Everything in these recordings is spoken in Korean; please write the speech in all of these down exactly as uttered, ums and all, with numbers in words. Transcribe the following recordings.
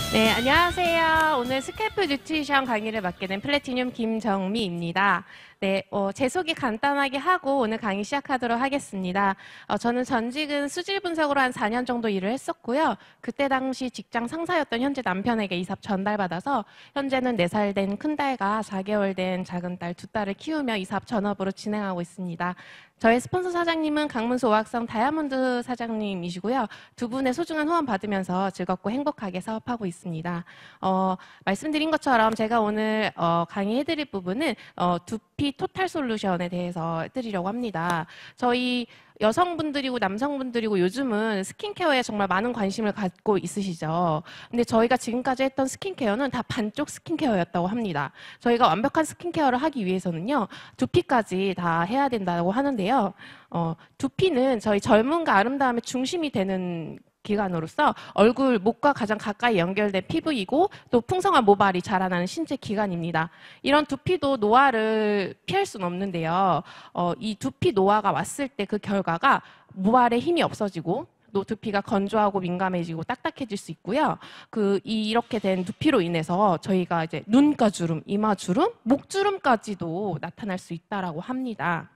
네, 안녕하세요. 오늘 스칼프 뉴트리션 강의를 맡게 된 플래티늄 김정미입니다. 네, 어, 제 소개 간단하게 하고 오늘 강의 시작하도록 하겠습니다. 어, 저는 전직은 수질 분석으로 한 사 년 정도 일을 했었고요. 그때 당시 직장 상사였던 현재 남편에게 이삽 전달받아서 현재는 네 살 된 큰딸과 사 개월 된 작은 딸 두 딸을 키우며 이삽 전업으로 진행하고 있습니다. 저의 스폰서 사장님은 강문수 오학성 다이아몬드 사장님이시고요. 두 분의 소중한 후원 받으면서 즐겁고 행복하게 사업하고 있습니다. 어, 말씀드린 것처럼 제가 오늘 어, 강의해드릴 부분은 어, 두피 토탈 솔루션에 대해서 해드리려고 합니다. 저희 여성분들이고 남성분들이고 요즘은 스킨케어에 정말 많은 관심을 갖고 있으시죠. 근데 저희가 지금까지 했던 스킨케어는 다 반쪽 스킨케어였다고 합니다. 저희가 완벽한 스킨케어를 하기 위해서는요, 두피까지 다 해야 된다고 하는데요. 어, 두피는 저희 젊음과 아름다움의 중심이 되는 기관으로서 얼굴, 목과 가장 가까이 연결된 피부이고 또 풍성한 모발이 자라나는 신체 기관입니다. 이런 두피도 노화를 피할 수는 없는데요. 어, 이 두피 노화가 왔을 때 그 결과가 모발에 힘이 없어지고 또 두피가 건조하고 민감해지고 딱딱해질 수 있고요. 그 이렇게 된 두피로 인해서 저희가 이제 눈가 주름, 이마 주름, 목 주름까지도 나타날 수 있다라고 합니다.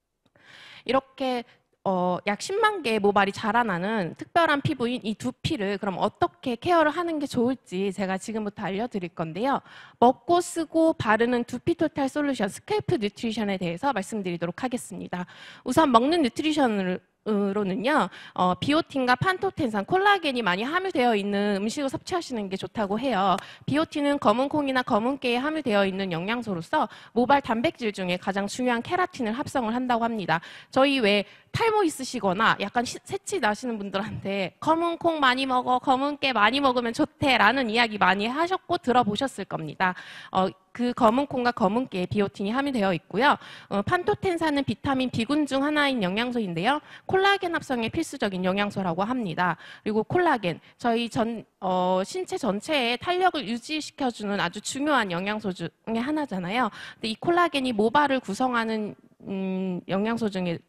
이렇게 어, 약 십만 개의 모발이 자라나는 특별한 피부인 이 두피를 그럼 어떻게 케어를 하는 게 좋을지 제가 지금부터 알려드릴 건데요. 먹고 쓰고 바르는 두피 토탈 솔루션 스칼프 뉴트리션에 대해서 말씀드리도록 하겠습니다. 우선 먹는 뉴트리션을 으로는요, 어, 비오틴과 판토텐산, 콜라겐이 많이 함유되어 있는 음식을 섭취하시는 게 좋다고 해요. 비오틴은 검은 콩이나 검은 깨에 함유되어 있는 영양소로서 모발 단백질 중에 가장 중요한 케라틴을 합성을 한다고 합니다. 저희 왜 탈모 있으시거나 약간 시, 새치 나시는 분들한테 검은 콩 많이 먹어, 검은 깨 많이 먹으면 좋대라는 이야기 많이 하셨고 들어보셨을 겁니다. 어, 그 검은 콩과 검은 깨에 비오틴이 함유되어 있고요. 어, 판토텐산은 비타민 B군 중 하나인 영양소인데요. 콜라겐 합성에 필수적인 영양소라고 합니다. 그리고 콜라겐, 저희 전 어, 신체 전체의 탄력을 유지시켜주는 아주 중요한 영양소 중에 하나잖아요. 근데 이 콜라겐이 모발을 구성하는 음, 영양소 중에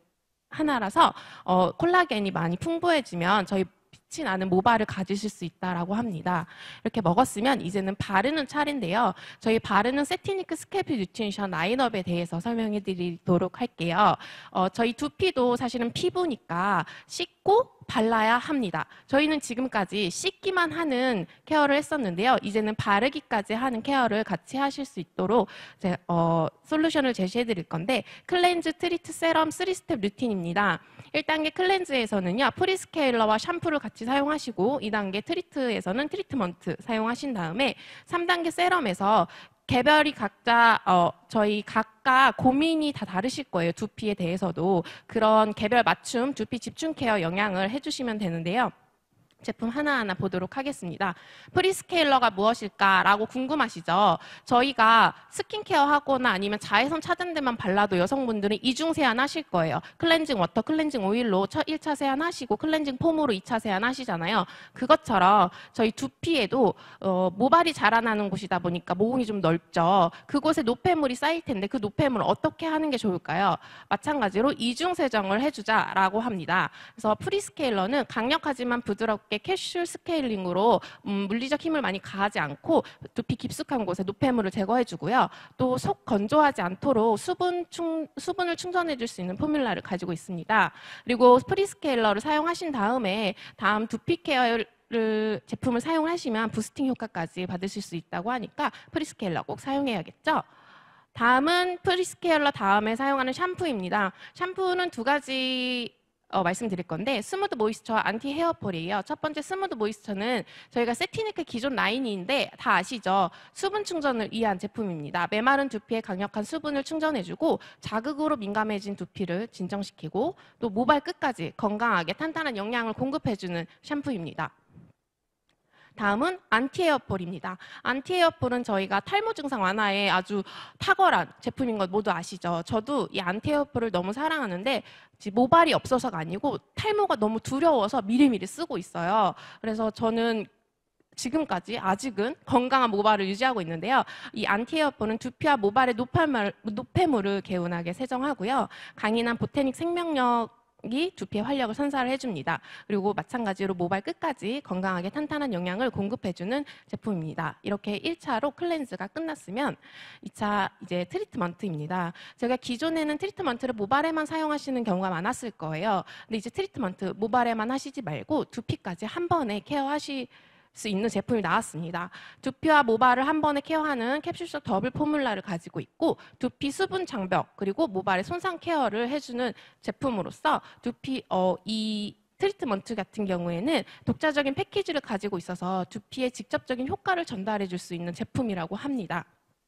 하나라서 어, 콜라겐이 많이 풍부해지면 저희 빛이 나는 모발을 가지실 수 있다라고 합니다. 이렇게 먹었으면 이제는 바르는 차례인데요. 저희 바르는 세티니크 스칼프 뉴트리션 라인업에 대해서 설명해 드리도록 할게요. 어, 저희 두피도 사실은 피부니까 씻고 발라야 합니다. 저희는 지금까지 씻기만 하는 케어를 했었는데요. 이제는 바르기까지 하는 케어를 같이 하실 수 있도록 제, 어, 솔루션을 제시해 드릴 건데 클렌즈, 트리트, 세럼 쓰리 스텝 루틴입니다. 일 단계 클렌즈에서는요. 프리스케일러와 샴푸를 같이 사용하시고 이 단계 트리트에서는 트리트먼트 사용하신 다음에 삼 단계 세럼에서 개별이 각자 어, 저희 각각 고민이 다 다르실 거예요. 두피에 대해서도 그런 개별 맞춤 두피 집중 케어 영양을 해주시면 되는데요. 제품 하나하나 보도록 하겠습니다. 프리스케일러가 무엇일까라고 궁금하시죠? 저희가 스킨케어 하거나 아니면 자외선 차단 데만 발라도 여성분들은 이중 세안하실 거예요. 클렌징 워터, 클렌징 오일로 일 차 세안하시고 클렌징 폼으로 이 차 세안하시잖아요. 그것처럼 저희 두피에도 어, 모발이 자라나는 곳이다 보니까 모공이 좀 넓죠. 그곳에 노폐물이 쌓일 텐데 그 노폐물을 어떻게 하는 게 좋을까요? 마찬가지로 이중 세정을 해주자라고 합니다. 그래서 프리스케일러는 강력하지만 부드럽게 캐슐 스케일링으로 음, 물리적 힘을 많이 가하지 않고 두피 깊숙한 곳에 노폐물을 제거해주고요. 또 속 건조하지 않도록 수분 충, 수분을 충전해줄 수 있는 포뮬라를 가지고 있습니다. 그리고 프리스케일러를 사용하신 다음에 다음 두피 케어를 제품을 사용하시면 부스팅 효과까지 받으실 수 있다고 하니까 프리스케일러 꼭 사용해야겠죠. 다음은 프리스케일러 다음에 사용하는 샴푸입니다. 샴푸는 두 가지 어, 말씀드릴 건데 스무드 모이스처와 안티 헤어폴이에요. 첫 번째 스무드 모이스처는 저희가 세티니크 기존 라인인데 다 아시죠? 수분 충전을 위한 제품입니다. 메마른 두피에 강력한 수분을 충전해주고 자극으로 민감해진 두피를 진정시키고 또 모발 끝까지 건강하게 탄탄한 영양을 공급해주는 샴푸입니다. 다음은 안티에어폴입니다. 안티에어폴은 저희가 탈모 증상 완화에 아주 탁월한 제품인 것 모두 아시죠? 저도 이 안티에어폴을 너무 사랑하는데 모발이 없어서가 아니고 탈모가 너무 두려워서 미리미리 쓰고 있어요. 그래서 저는 지금까지 아직은 건강한 모발을 유지하고 있는데요. 이 안티에어폴은 두피와 모발의 노폐물, 노폐물을 개운하게 세정하고요. 강인한 보테닉 생명력 이 두피의 활력을 선사를 해줍니다. 그리고 마찬가지로 모발 끝까지 건강하게 탄탄한 영양을 공급해주는 제품입니다. 이렇게 일 차로 클렌즈가 끝났으면 이 차 이제 트리트먼트입니다. 제가 기존에는 트리트먼트를 모발에만 사용하시는 경우가 많았을 거예요. 근데 이제 트리트먼트 모발에만 하시지 말고 두피까지 한 번에 케어하시 수 있는 제품이 나왔습니다. 두피와 모발을 한 번에 케어하는 캡슐속 더블 포뮬라를 가지고 있고 두피 수분 장벽 그리고 모발의 손상 케어를 해주는 제품으로서 두피 어, 이 트리트먼트 같은 경우에는 독자적인 패키지를 가지고 있어서 두피에 직접적인 효과를 전달해 줄 수 있는 제품이라고 합니다.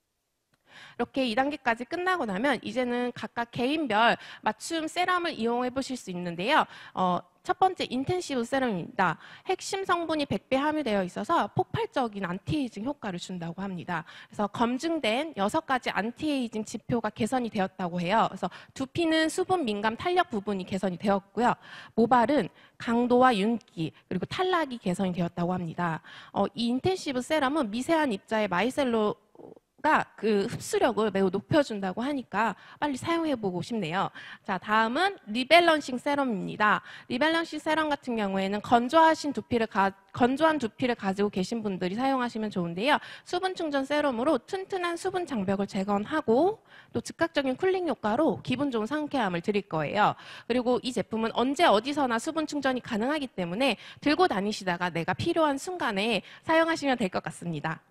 이렇게 이 단계까지 끝나고 나면 이제는 각각 개인별 맞춤 세럼을 이용해 보실 수 있는데요. 어, 첫 번째 인텐시브 세럼입니다. 핵심 성분이 백 배 함유되어 있어서 폭발적인 안티에이징 효과를 준다고 합니다. 그래서 검증된 여섯 가지 안티에이징 지표가 개선이 되었다고 해요. 그래서 두피는 수분 민감 탄력 부분이 개선이 되었고요. 모발은 강도와 윤기 그리고 탈락이 개선이 되었다고 합니다. 어, 이 인텐시브 세럼은 미세한 입자의 마이셀로 가 그 흡수력을 매우 높여준다고 하니까 빨리 사용해보고 싶네요. 자, 다음은 리밸런싱 세럼입니다. 리밸런싱 세럼 같은 경우에는 건조하신 두피를 가, 건조한 두피를 가지고 계신 분들이 사용하시면 좋은데요. 수분 충전 세럼으로 튼튼한 수분 장벽을 재건하고 또 즉각적인 쿨링 효과로 기분 좋은 상쾌함을 드릴 거예요. 그리고 이 제품은 언제 어디서나 수분 충전이 가능하기 때문에 들고 다니시다가 내가 필요한 순간에 사용하시면 될 것 같습니다.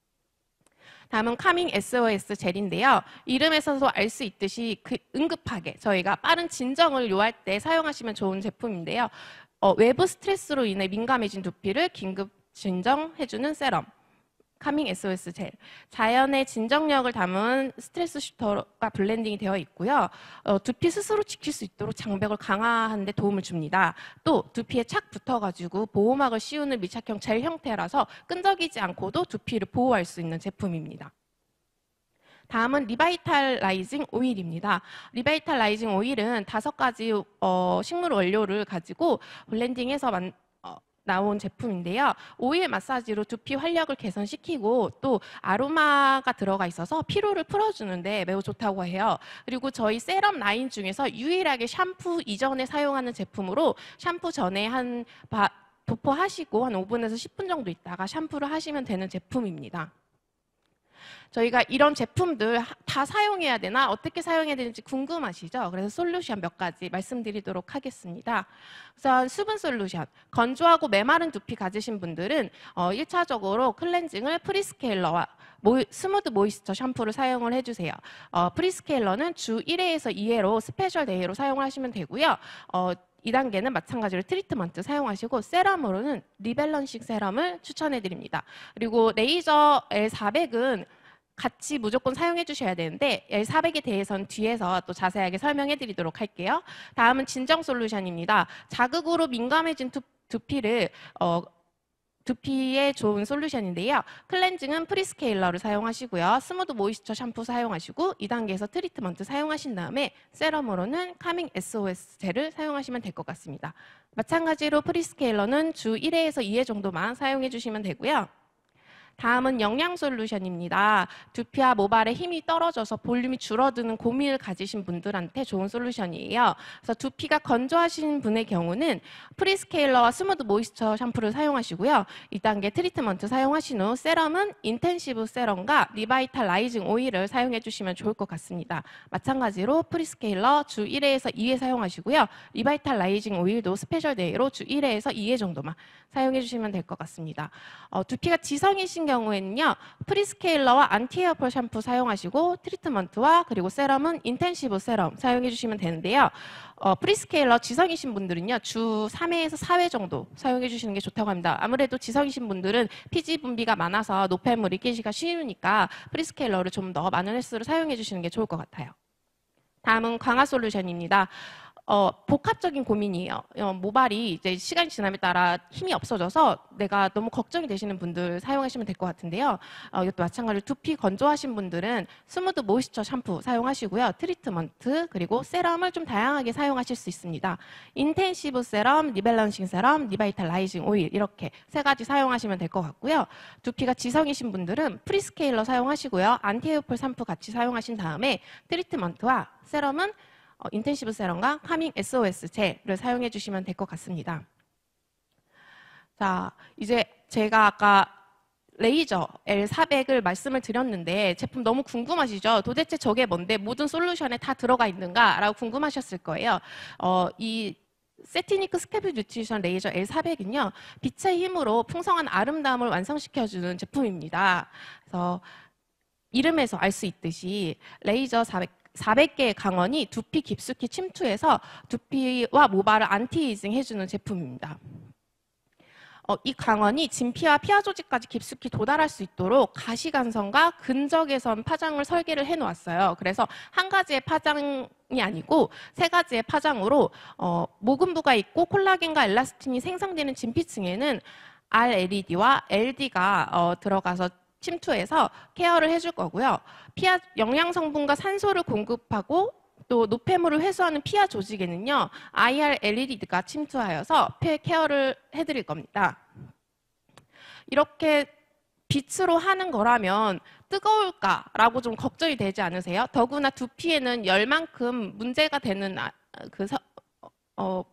다음은 카밍 에스오에스 젤인데요. 이름에서도 알 수 있듯이 그 응급하게 저희가 빠른 진정을 요할 때 사용하시면 좋은 제품인데요. 어, 외부 스트레스로 인해 민감해진 두피를 긴급 진정해주는 세럼. 카밍 에스오에스 젤. 자연의 진정력을 담은 스트레스 슈터가 블렌딩이 되어 있고요. 어, 두피 스스로 지킬 수 있도록 장벽을 강화하는 데 도움을 줍니다. 또 두피에 착 붙어가지고 보호막을 씌우는 밀착형 젤 형태라서 끈적이지 않고도 두피를 보호할 수 있는 제품입니다. 다음은 리바이탈라이징 오일입니다. 리바이탈라이징 오일은 다섯 가지 어, 식물 원료를 가지고 블렌딩해서 만, 어, 나온 제품인데요. 오일 마사지로 두피 활력을 개선시키고 또 아로마가 들어가 있어서 피로를 풀어주는데 매우 좋다고 해요. 그리고 저희 세럼 라인 중에서 유일하게 샴푸 이전에 사용하는 제품으로 샴푸 전에 한 바, 도포하시고 한 오 분에서 십 분 정도 있다가 샴푸를 하시면 되는 제품입니다. 저희가 이런 제품들 다 사용해야 되나 어떻게 사용해야 되는지 궁금하시죠? 그래서 솔루션 몇 가지 말씀드리도록 하겠습니다. 우선 수분 솔루션, 건조하고 메마른 두피 가지신 분들은 어, 일 차적으로 클렌징을 프리스케일러와 모이, 스무드 모이스처 샴푸를 사용을 해주세요. 어, 프리스케일러는 주 일 회에서 이 회로 스페셜 데이로 사용을 하시면 되고요. 어, 이 단계는 마찬가지로 트리트먼트 사용하시고 세럼으로는 리밸런싱 세럼을 추천해 드립니다. 그리고 레이저 엘 사백은 같이 무조건 사용해 주셔야 되는데 엘 사백에 대해서는 뒤에서 또 자세하게 설명해 드리도록 할게요. 다음은 진정 솔루션입니다. 자극으로 민감해진 두, 두피를 어, 두피에 좋은 솔루션인데요. 클렌징은 프리스케일러를 사용하시고요. 스무드 모이스처 샴푸 사용하시고 이 단계에서 트리트먼트 사용하신 다음에 세럼으로는 카밍 에스오에스 젤을 사용하시면 될 것 같습니다. 마찬가지로 프리스케일러는 주 일 회에서 이 회 정도만 사용해 주시면 되고요. 다음은 영양 솔루션입니다. 두피와 모발에 힘이 떨어져서 볼륨이 줄어드는 고민을 가지신 분들한테 좋은 솔루션이에요. 그래서 두피가 건조하신 분의 경우는 프리스케일러와 스무드 모이스처 샴푸를 사용하시고요. 이 단계 트리트먼트 사용하신 후 세럼은 인텐시브 세럼과 리바이탈라이징 오일을 사용해 주시면 좋을 것 같습니다. 마찬가지로 프리스케일러 주 일 회에서 이 회 사용하시고요. 리바이탈라이징 오일도 스페셜 데이로 주 일 회에서 이 회 정도만 사용해 주시면 될 것 같습니다. 어, 두피가 지성이신 경우에는요. 프리스케일러와 안티에어펄 샴푸 사용하시고 트리트먼트와 그리고 세럼은 인텐시브 세럼 사용해 주시면 되는데요. 어, 프리스케일러 지성이신 분들은요. 주 삼 회에서 사 회 정도 사용해 주시는 게 좋다고 합니다. 아무래도 지성이신 분들은 피지 분비가 많아서 노폐물이 끼기가 쉬우니까 프리스케일러를 좀 더 많은 횟수를 사용해 주시는 게 좋을 것 같아요. 다음은 강화 솔루션입니다. 어, 복합적인 고민이에요. 어, 모발이 이제 시간이 지남에 따라 힘이 없어져서 내가 너무 걱정이 되시는 분들 사용하시면 될 것 같은데요. 어, 이것도 마찬가지로 두피 건조하신 분들은 스무드 모이스처 샴푸 사용하시고요. 트리트먼트 그리고 세럼을 좀 다양하게 사용하실 수 있습니다. 인텐시브 세럼, 리밸런싱 세럼, 리바이탈라이징 오일 이렇게 세 가지 사용하시면 될 것 같고요. 두피가 지성이신 분들은 프리스케일러 사용하시고요. 안티에어펄 샴푸 같이 사용하신 다음에 트리트먼트와 세럼은 어, 인텐시브 세럼과 카밍 에스오에스 젤을 사용해 주시면 될 것 같습니다. 자, 이제 제가 아까 레이저 엘 사백을 말씀을 드렸는데 제품 너무 궁금하시죠? 도대체 저게 뭔데 모든 솔루션에 다 들어가 있는가? 라고 궁금하셨을 거예요. 어, 이 세티니크 스케프 뉴트리션 레이저 엘 사백은요. 빛의 힘으로 풍성한 아름다움을 완성시켜주는 제품입니다. 그래서 이름에서 알 수 있듯이 레이저 사백, 사백 개의 강원이 두피 깊숙이 침투해서 두피와 모발을 안티에이징 해주는 제품입니다. 어, 이 강원이 진피와 피하 조직까지 깊숙이 도달할 수 있도록 가시간선과 근적외선 파장을 설계를 해놓았어요. 그래서 한 가지의 파장이 아니고 세 가지의 파장으로 어, 모근부가 있고 콜라겐과 엘라스틴이 생성되는 진피층에는 알엘이디와 엘디가 어, 들어가서 침투해서 케어를 해줄 거고요. 피하 영양 성분과 산소를 공급하고 또 노폐물을 회수하는 피하 조직에는요 아이알엘이디가 침투하여서 폐 케어를 해드릴 겁니다. 이렇게 빛으로 하는 거라면 뜨거울까라고 좀 걱정이 되지 않으세요? 더구나 두피에는 열만큼 문제가 되는 그 서, 어,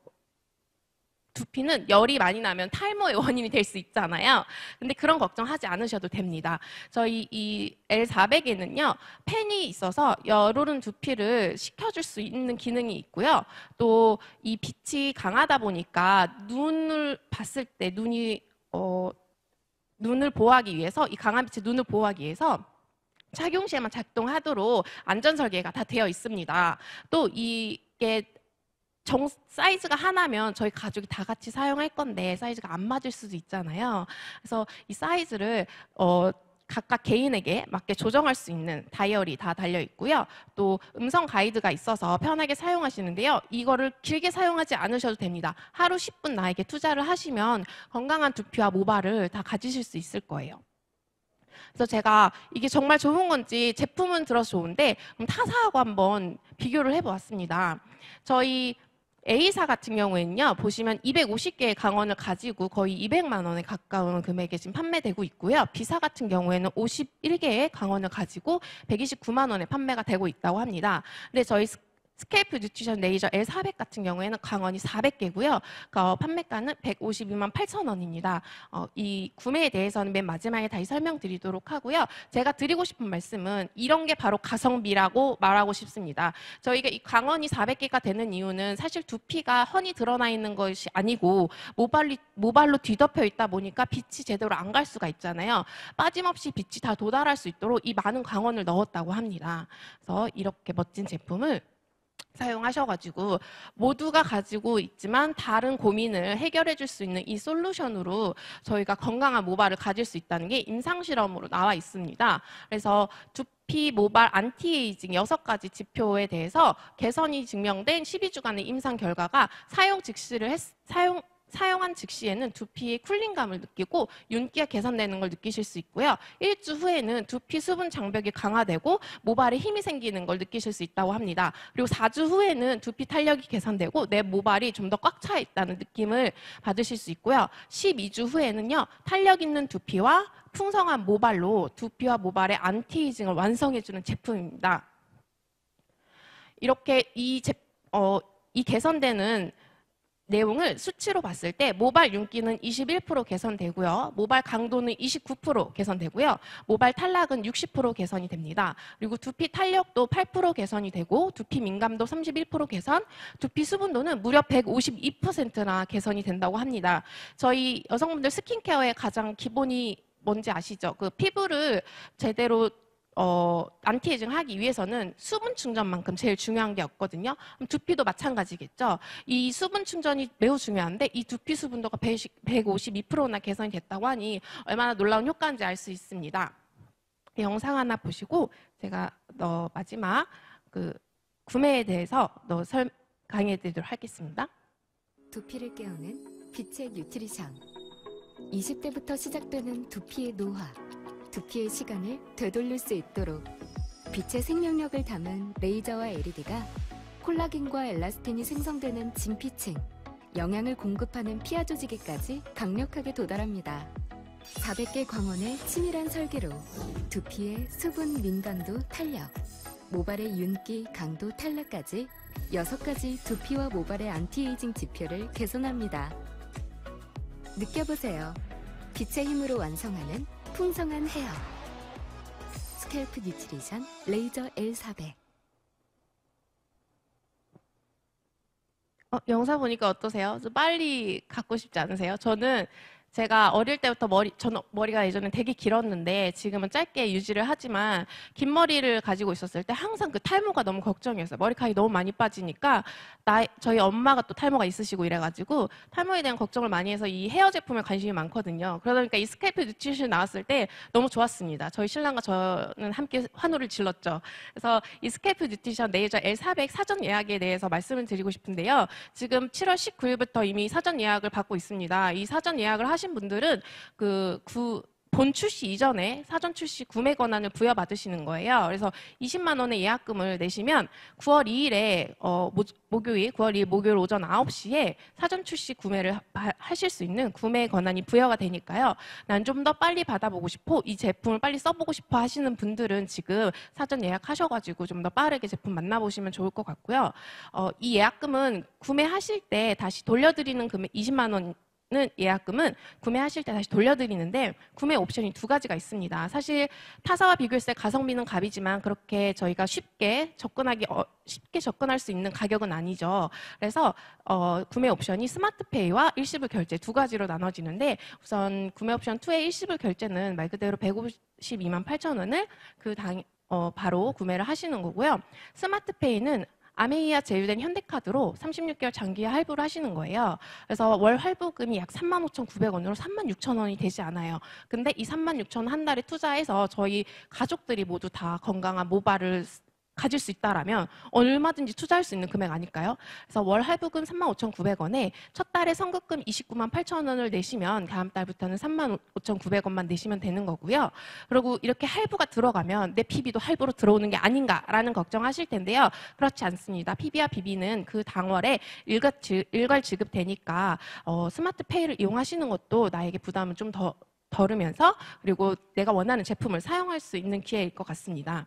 두피는 열이 많이 나면 탈모의 원인이 될 수 있잖아요. 근데 그런 걱정하지 않으셔도 됩니다. 저희 이 엘 사백에는요, 팬이 있어서 열오른 두피를 식혀줄 수 있는 기능이 있고요. 또 이 빛이 강하다 보니까 눈을 봤을 때 눈이, 어, 눈을 보호하기 위해서, 이 강한 빛의 눈을 보호하기 위해서 착용 시에만 작동하도록 안전 설계가 다 되어 있습니다. 또 이게 정 사이즈가 하나면 저희 가족이 다 같이 사용할 건데 사이즈가 안 맞을 수도 있잖아요. 그래서 이 사이즈를 어, 각각 개인에게 맞게 조정할 수 있는 다이얼이 다 달려 있고요. 또 음성 가이드가 있어서 편하게 사용하시는데요. 이거를 길게 사용하지 않으셔도 됩니다. 하루 십 분 나에게 투자를 하시면 건강한 두피와 모발을 다 가지실 수 있을 거예요. 그래서 제가 이게 정말 좋은 건지 제품은 들어서 좋은데 그럼 타사하고 한번 비교를 해보았습니다. 저희 A사 같은 경우에는요, 보시면 이백오십 개의 강원을 가지고 거의 이백만 원에 가까운 금액에 지금 판매되고 있고요. B사 같은 경우에는 오십일 개의 강원을 가지고 백이십구만 원에 판매가 되고 있다고 합니다. 근데 저희 스케이프 뉴트리션 레이저 엘 사백 같은 경우에는 강원이 사백 개고요. 어, 판매가는 백오십이만 팔천 원입니다. 어, 이 구매에 대해서는 맨 마지막에 다시 설명드리도록 하고요. 제가 드리고 싶은 말씀은 이런 게 바로 가성비라고 말하고 싶습니다. 저희가 이 강원이 사백 개가 되는 이유는 사실 두피가 훤히 드러나 있는 것이 아니고 모발이, 모발로 뒤덮여 있다 보니까 빛이 제대로 안 갈 수가 있잖아요. 빠짐없이 빛이 다 도달할 수 있도록 이 많은 강원을 넣었다고 합니다. 그래서 이렇게 멋진 제품을 사용하셔가지고 모두가 가지고 있지만 다른 고민을 해결해 줄 수 있는 이 솔루션으로 저희가 건강한 모발을 가질 수 있다는 게 임상실험으로 나와 있습니다. 그래서 두피, 모발, 안티에이징 여섯 가지 지표에 대해서 개선이 증명된 십이 주간의 임상 결과가 사용 즉시를 했, 사용 사용한 즉시에는 두피의 쿨링감을 느끼고 윤기가 개선되는 걸 느끼실 수 있고요. 일주 후에는 두피 수분 장벽이 강화되고 모발에 힘이 생기는 걸 느끼실 수 있다고 합니다. 그리고 사 주 후에는 두피 탄력이 개선되고 내 모발이 좀 더 꽉 차 있다는 느낌을 받으실 수 있고요. 십이 주 후에는요. 탄력 있는 두피와 풍성한 모발로 두피와 모발의 안티에이징을 완성해주는 제품입니다. 이렇게 이, 제, 어, 이 개선되는 내용을 수치로 봤을 때 모발 윤기는 이십일 퍼센트 개선되고요. 모발 강도는 이십구 퍼센트 개선되고요. 모발 탈락은 육십 퍼센트 개선이 됩니다. 그리고 두피 탄력도 팔 퍼센트 개선이 되고 두피 민감도 삼십일 퍼센트 개선, 두피 수분도는 무려 백오십이 퍼센트나 개선이 된다고 합니다. 저희 여성분들 스킨케어의 가장 기본이 뭔지 아시죠? 그 피부를 제대로 어, 안티에이징 하기 위해서는 수분 충전만큼 제일 중요한 게 없거든요. 그럼 두피도 마찬가지겠죠. 이 수분 충전이 매우 중요한데 이 두피 수분도가 백오십이 퍼센트나 개선이 됐다고 하니 얼마나 놀라운 효과인지 알 수 있습니다. 영상 하나 보시고 제가 너 마지막 그 구매에 대해서 너 설 강의해 드리도록 하겠습니다. 두피를 깨우는 빛의 뉴트리션. 이십 대부터 시작되는 두피의 노화. 두피의 시간을 되돌릴 수 있도록 빛의 생명력을 담은 레이저와 엘이디가 콜라겐과 엘라스틴이 생성되는 진피층, 영양을 공급하는 피하 조직에까지 강력하게 도달합니다. 사백 개 광원의 치밀한 설계로 두피의 수분 민감도 탄력, 모발의 윤기, 강도 탈락까지 여섯 가지 두피와 모발의 안티에이징 지표를 개선합니다. 느껴보세요. 빛의 힘으로 완성하는 풍성한 헤어. 스캘프 뉴트리션 레이저 엘 사백. 어, 영상 보니까 어떠세요? 좀 빨리 갖고 싶지 않으세요? 저는 제가 어릴 때부터 머리, 저는 머리가 예전에 되게 길었는데 지금은 짧게 유지를 하지만 긴 머리를 가지고 있었을 때 항상 그 탈모가 너무 걱정이었어요. 머리카락이 너무 많이 빠지니까 나, 저희 엄마가 또 탈모가 있으시고 이래가지고 탈모에 대한 걱정을 많이 해서 이 헤어 제품에 관심이 많거든요. 그러다 보니까 이 스캘프 뉴트리션 나왔을 때 너무 좋았습니다. 저희 신랑과 저는 함께 환호를 질렀죠. 그래서 이 스캘프 뉴트리션 레이저 엘 사백 사전 예약에 대해서 말씀을 드리고 싶은데요. 지금 칠월 십구일부터 이미 사전 예약을 받고 있습니다. 이 사전 예약을 하신 분들은 그 구, 본 출시 이전에 사전 출시 구매 권한을 부여받으시는 거예요. 그래서 이십만 원의 예약금을 내시면 구월 이일에 어, 모, 목요일, 구월 이일 목요일 오전 아홉 시에 사전 출시 구매를 하, 하실 수 있는 구매 권한이 부여가 되니까요. 난 좀 더 빨리 받아보고 싶어, 이 제품을 빨리 써보고 싶어 하시는 분들은 지금 사전 예약하셔가지고 좀 더 빠르게 제품 만나보시면 좋을 것 같고요. 어, 이 예약금은 구매하실 때 다시 돌려드리는 금액 이십만 원 는 예약금은 구매하실 때 다시 돌려드리는데 구매 옵션이 두 가지가 있습니다. 사실 타사와 비교했을 때 가성비는 갑이지만 그렇게 저희가 쉽게 접근하기 어, 쉽게 접근할 수 있는 가격은 아니죠. 그래서 어, 구매 옵션이 스마트페이와 일시불 결제 두 가지로 나눠지는데 우선 구매 옵션 이의 일시불 결제는 말 그대로 백오십이만 팔천 원을 그 당, 어, 바로 구매를 하시는 거고요. 스마트페이는 아메이아 제휴된 현대카드로 삼십육 개월 장기 할부를 하시는 거예요. 그래서 월 할부금이 약 삼만 오천구백 원으로 삼만 육천 원이 되지 않아요. 근데 이 삼만 육천 원 한 달에 투자해서 저희 가족들이 모두 다 건강한 모발을 가질 수 있다라면 얼마든지 투자할 수 있는 금액 아닐까요? 그래서 월 할부금 삼만 오천구백 원에 첫 달에 선급금 이십구만 팔천 원을 내시면 다음 달부터는 삼만 오천구백 원만 내시면 되는 거고요. 그리고 이렇게 할부가 들어가면 내 피비도 할부로 들어오는 게 아닌가라는 걱정하실 텐데요. 그렇지 않습니다. 피비와 비비는 그 당월에 일괄, 일괄 지급되니까 어, 스마트페이를 이용하시는 것도 나에게 부담을 좀 더 덜으면서 그리고 내가 원하는 제품을 사용할 수 있는 기회일 것 같습니다.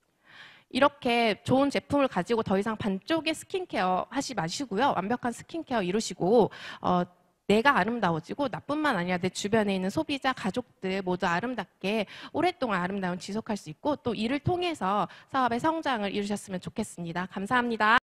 이렇게 좋은 제품을 가지고 더 이상 반쪽의 스킨케어 하지 마시고요. 완벽한 스킨케어 이루시고 어, 내가 아름다워지고 나뿐만 아니라 내 주변에 있는 소비자, 가족들 모두 아름답게 오랫동안 아름다움 지속할 수 있고 또 이를 통해서 사업의 성장을 이루셨으면 좋겠습니다. 감사합니다.